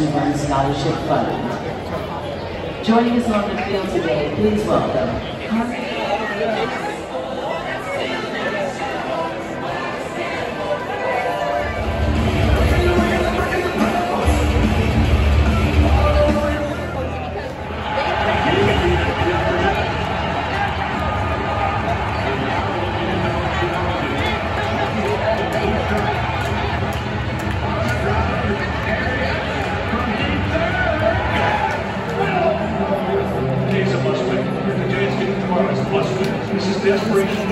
2-month scholarship fund. Joining us on the field today, please welcome This is desperation.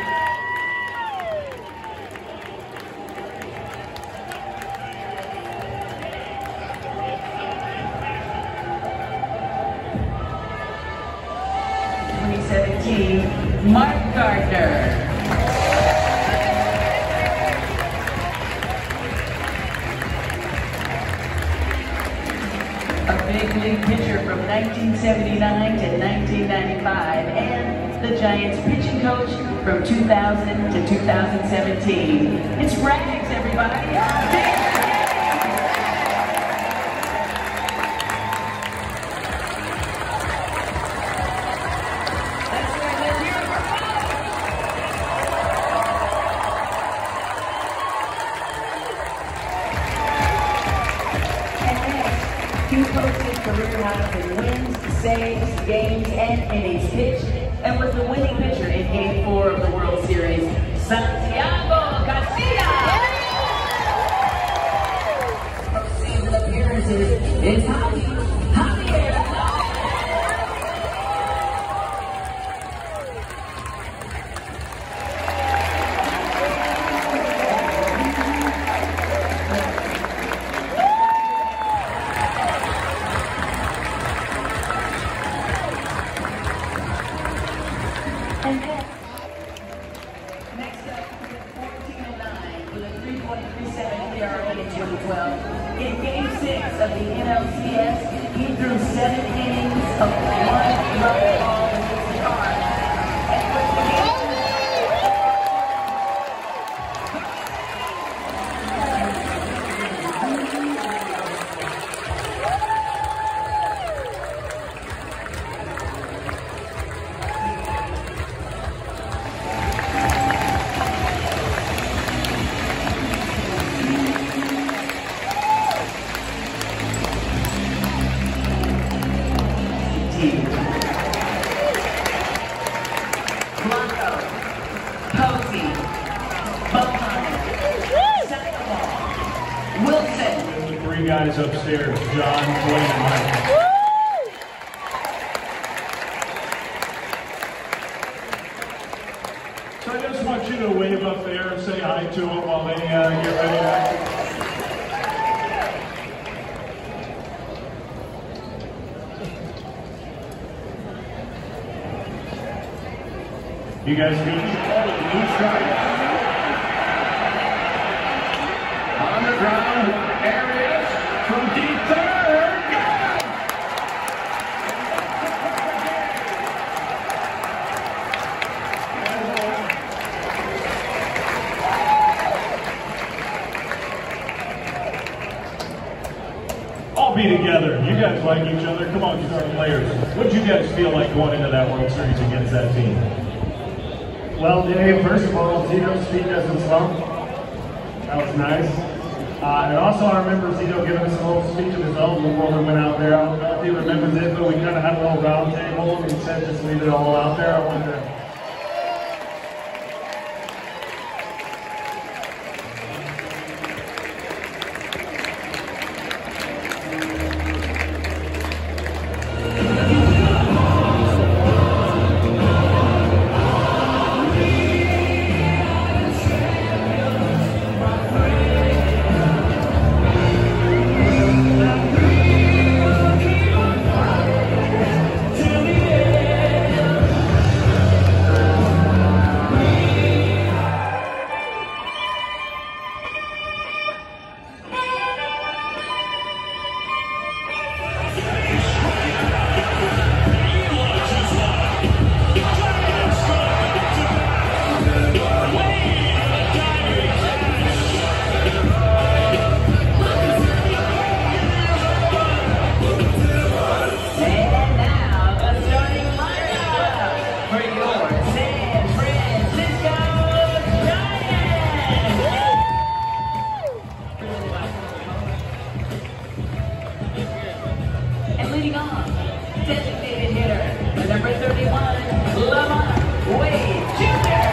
Mark Gardner. A big league pitcher from 1979 to 1995 and the Giants pitching coach from 2000 to 2017. It's Rags, everybody. He posted career highs in wins, saves, games, and innings pitched, and was the winning pitcher in Game 4 of the World Series, Santiago Garcia. Postseason appearances is Javier. Next up, 1409 with a 3.37 ERA in 2012. In Game 6 of the NLCS, he threw 7 innings of 1 run ball against the Cards. And with the game guys upstairs, John, Wayne, and Michael. So I just want you to wave up there and say hi to them while they get ready to act. You guys good? Blue strike. On the ground, areas from deep third. All be together. You guys like each other. Come on, star players. What did you guys feel like going into that World Series against that team? Well, Dave, first of all, Zito's feet doesn't slump. That was nice. And also, I remember Zito giving us a little speech of his own before we went out there. I don't know if he remembers it, but we kind of had a little round table, and he said just leave it all out there. I wanted to Leading off, designated hitter, number 31, Lamar Wade Jr.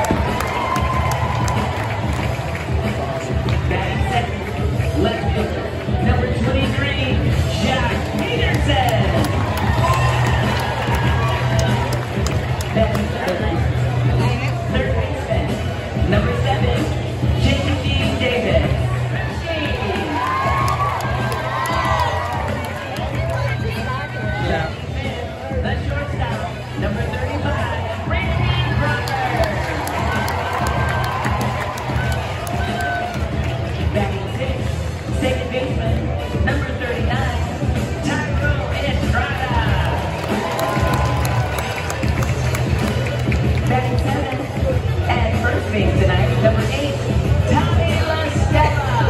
Batting second, left fielder, number 23, Jack Peterson. Batting third baseman, number 7, J.D. Davis. The shortstop, number 35, Randy Brother. Batting sixth, second baseman, number 39, Tyro Estrada. Batting seventh, at first base tonight, number 8, Tommy La Stella.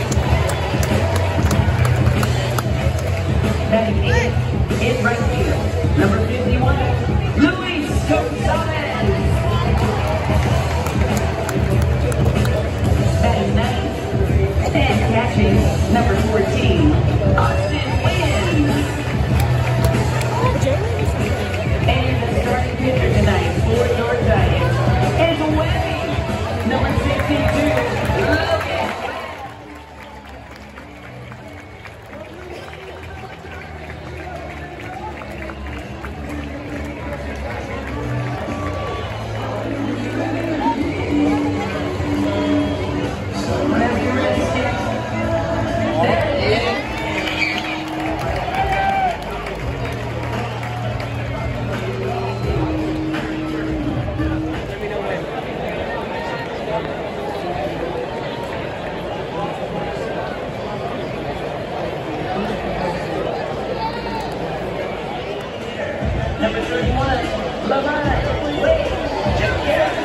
Batting eighth, in right field, number 51, Luis Gonzalez. Batting ninth, and catching, number 14, Austin Wynn. And the starting pitcher tonight for your Giants is Webb, number 62, Logan. Whenever you're ready, Skip. There it is. Number 31, Lamar Wade Jr.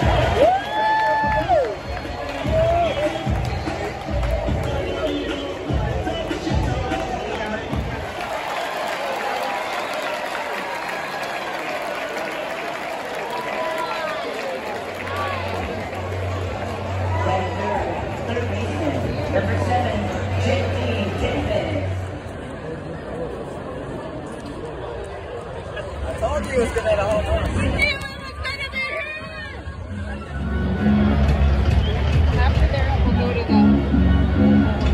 Third baseman, number 7, J.D. Davis. I told you it was going to have a whole time. After there, we'll go to the...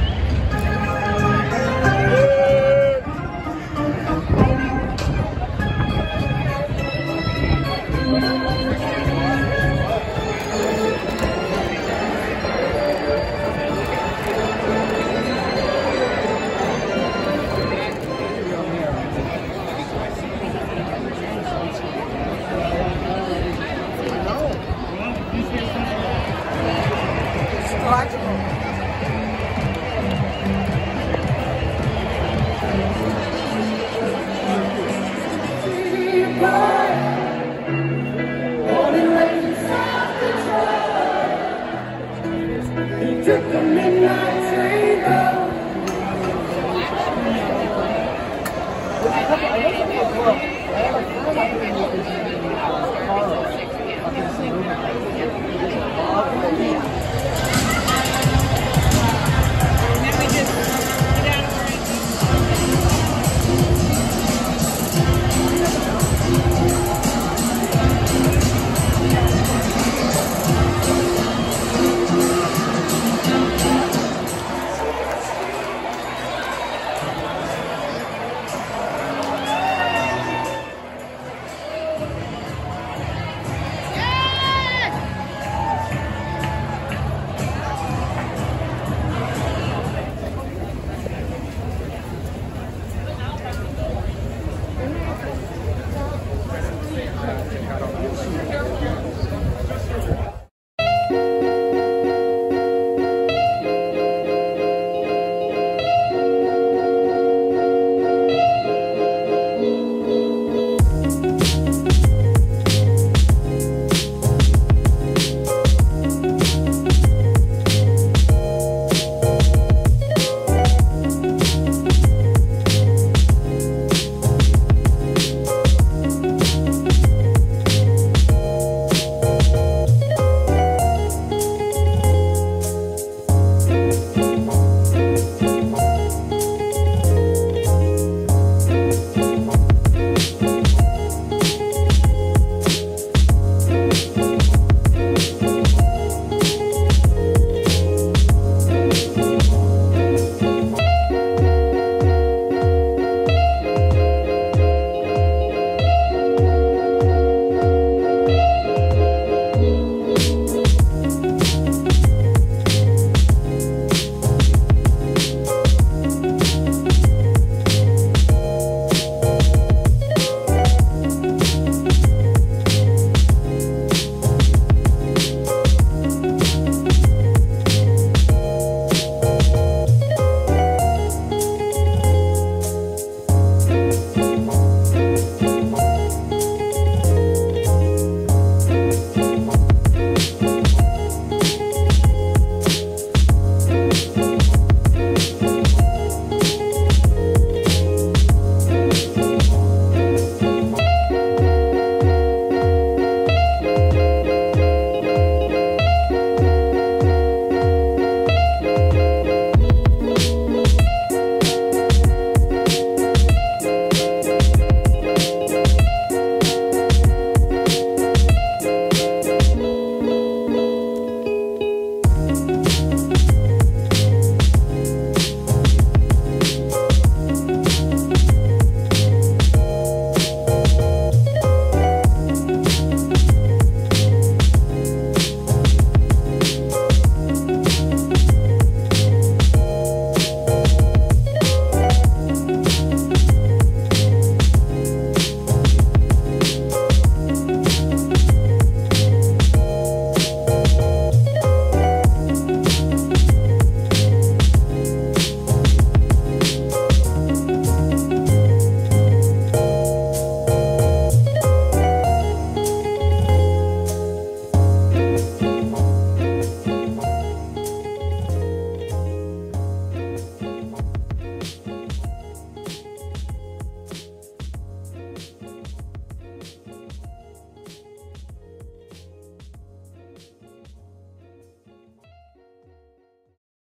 Took the midnight train home. Carl,